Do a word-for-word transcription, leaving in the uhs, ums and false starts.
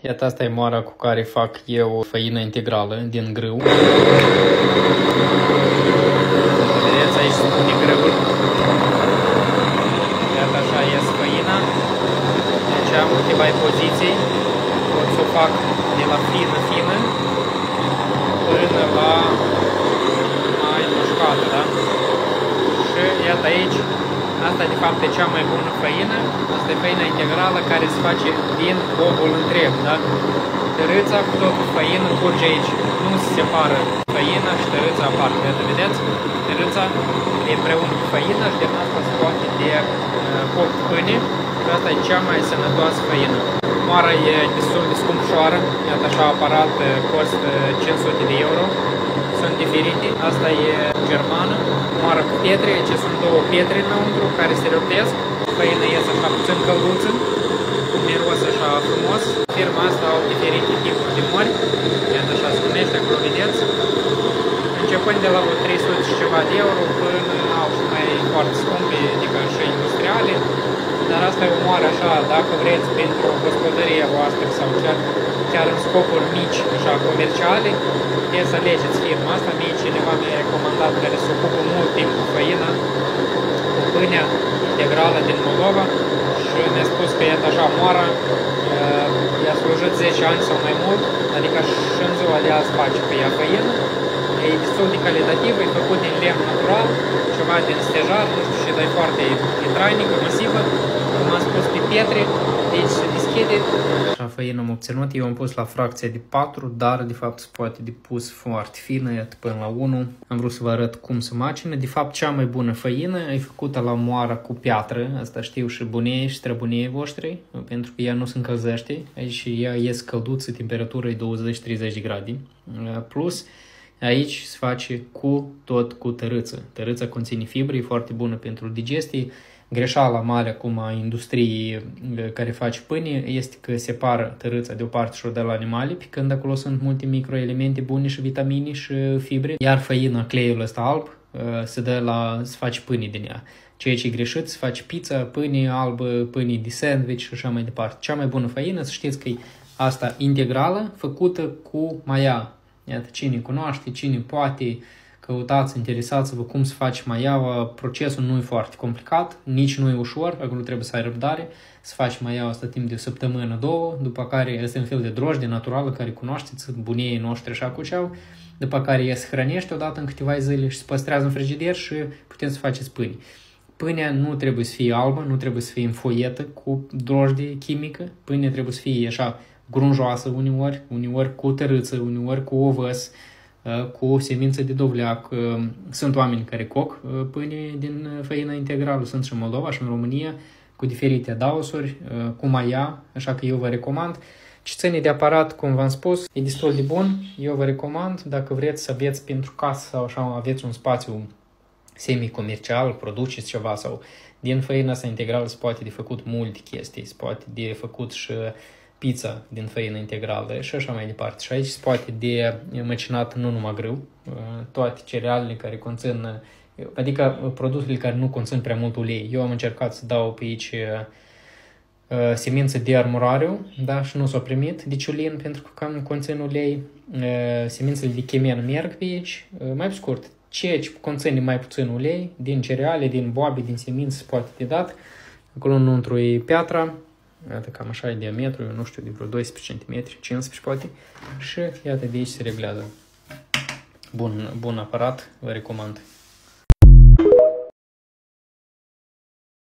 Iată, asta e moara cu care fac eu făină integrală din grâu. Vedeți, aici sunt de grâul. Iată, așa ies făina. Deci am câteva poziții. Pot să o fac de la fină, fină, până la mai mușcată, da? Și iată aici, asta de fapt e cea mai bună făină. Asta e făina integrală care se face din bobul întreg, da? Tărâța cu tot cu făină curge aici. Nu se separă făina și tărâța aparte. Iată, vedeți? Tărâța e împreună cu făina și din asta se poate de uh, copt pâine. Și asta e cea mai sănătoasă făină. Moara e destul de scumpșoară. Iată, așa aparat costă cinci sute de euro. Sunt diferite. Asta e germană. Moară cu pietre. Aici sunt două pietre înăuntru care se răptesc. Făina iese așa puțin călduță. Miros așa frumos. Firma asta au diferite tipuri de mori. Iată, așa se numește, acolo vedeți. Începând de la vreo trei sute și ceva de euro până au și mai foarte scumpe, adică și industriale. Dar asta e o moară așa, dacă vreți, pentru gospodăria voastră sau chiar, chiar în scopuri mici, așa, comerciale, puteți să alegeți firma asta. Mie cineva mi-a recomandat, care se ocupă mult timp cu făina, cu pâinea integrală din Moldova, și mi-a spus că iată așa moara, i-a slujit zece ani sau mai mult, adică și în ziua de azi face pe ea făină. E destul de calitativ, e făcut din lemn natural, ceva din stejar, nu știu ce, dar e foarte e trainică, masivă, cum am spus, pe pietre, deci se deschide. Așa făină am obținut, eu am pus la fracția de patru, dar de fapt se poate de pus foarte fină, iată până la unu. Am vrut să vă arăt cum se macină. De fapt, cea mai bună făină e făcută la moara cu piatră, asta știu și bunii și străbunii voștri, pentru că ea nu se încălzește, aici ea ies călduță, temperatura e douăzeci treizeci de grade, plus aici se face cu tot cu tărâță. Tărâța conține fibre, e foarte bună pentru digestie. Greșeala mare acum a industriei care face pâine este că separă tărâța de o parte și o de la animale, pe când acolo sunt multe microelemente bune și vitamine și fibre. Iar făina, cleiul ăsta alb, se dă la se face pâine din ea. Ceea ce e greșit, se face pizza, pâine albă, pâine de sandwich și așa mai departe. Cea mai bună făină, să știți că e asta integrală, făcută cu maia. Iată, cine cunoaște, cine poate, căutați, interesați-vă cum se face maiaua. Procesul nu e foarte complicat, nici nu e ușor, acolo trebuie să ai răbdare. Să faci maiaua asta timp de o săptămână, două, după care este un fel de drojdie naturală care cunoașteți, bunii noștri așa cuceau, după care ea se hrănește odată în câteva zile și se păstrează în frigider și putem să faceți pâine. Pâinea nu trebuie să fie albă, nu trebuie să fie înfoietă cu drojdie chimică, pâinea trebuie să fie așa grunjoasă uneori, uneori cu tărâță, uneori cu ovăs, cu semință de dovleac. Sunt oameni care coc pâine din făină integrală, sunt și în Moldova și în România, cu diferite adaosuri, cu maia, așa că eu vă recomand. Ce ține de aparat, cum v-am spus, e destul de bun, eu vă recomand, dacă vreți să aveți pentru casă sau așa, aveți un spațiu semi-comercial, produceți ceva sau din făina asta integrală se poate de făcut multe chestii, se poate de făcut și pizza din făină integrală și așa mai departe. Și aici se poate de măcinat nu numai grâu, toate cerealele care conțin, adică produsele care nu conțin prea mult ulei. Eu am încercat să dau pe aici uh, semințe de armurariu, da, și nu s-a primit de ciulin pentru că cam conțin ulei. Uh, semințele de chemen merg pe aici. Uh, mai pe scurt, ceea ce conține mai puțin ulei, din cereale, din boabe, din semințe se poate de dat. Acolo înăuntru e piatra. Iată, cam așa e diametru, nu știu, de vreo doisprezece centimetri, cincisprezece poate. Și iată, de aici se reglează. Bun, bun aparat, vă recomand.